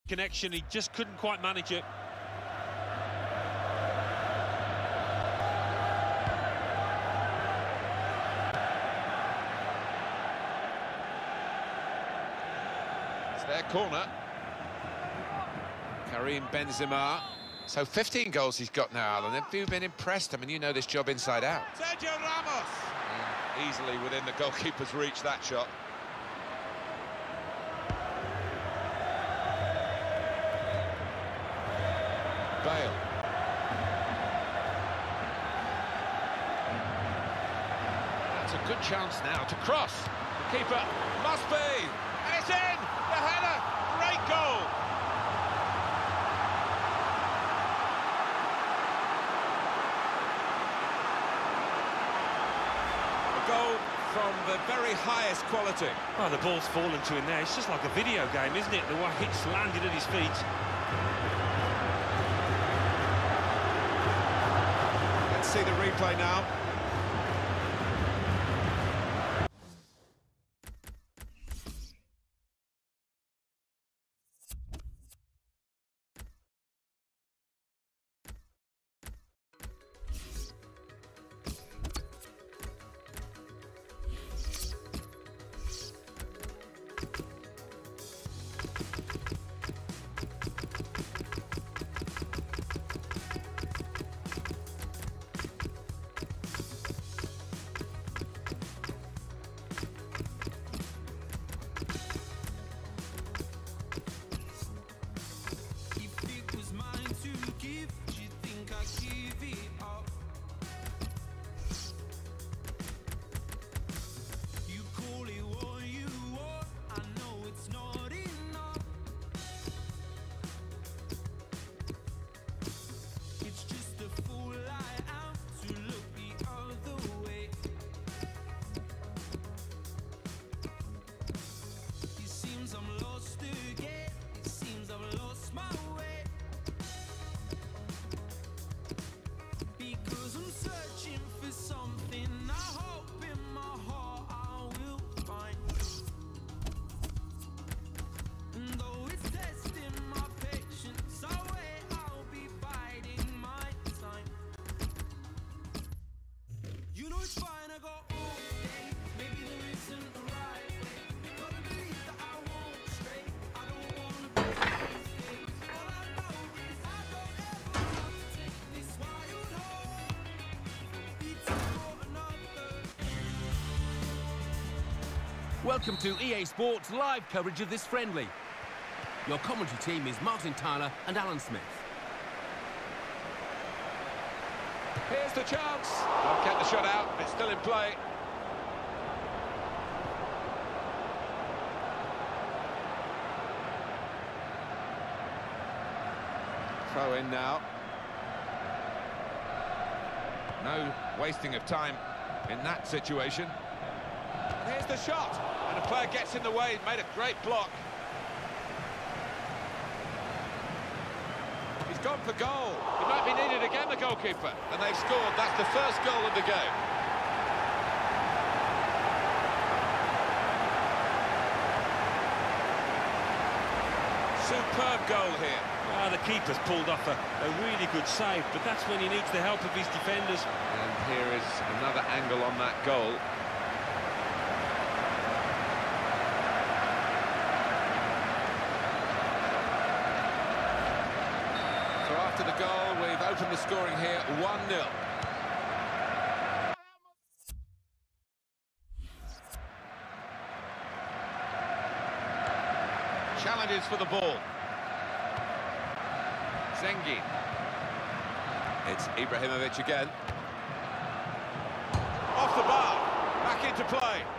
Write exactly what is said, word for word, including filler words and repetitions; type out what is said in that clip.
connection, he just couldn't quite manage it. It's their corner. Karim Benzema. So fifteen goals he's got now, Alan. Have you been impressed? I mean, you know this job inside out. Sergio Ramos! And easily within the goalkeeper's reach, that shot. Bale. That's a good chance now to cross. The keeper must be. And it's in! The header! Great goal! Goal from the very highest quality. Oh, the ball's fallen to him there. It's just like a video game, isn't it? The way it's landed at his feet. Let's see the replay now. Welcome to E A Sports live coverage of this friendly. Your commentary team is Martin Tyler and Alan Smith. Here's the chance. Can't get the shot out. It's still in play. Throw in now. No wasting of time in that situation. And here's the shot. And a player gets in the way. Made a great block. He's gone for goal. He might be needed again, the goalkeeper. And they've scored. That's the first goal of the game. Superb goal here. Ah, the keeper's pulled off a, a really good save, but that's when he needs the help of his defenders. And here is another angle on that goal. So after the goal, we've opened the scoring here, one nil. Challenges for the ball. Zengi. It's Ibrahimovic again. Off the bar. Back into play.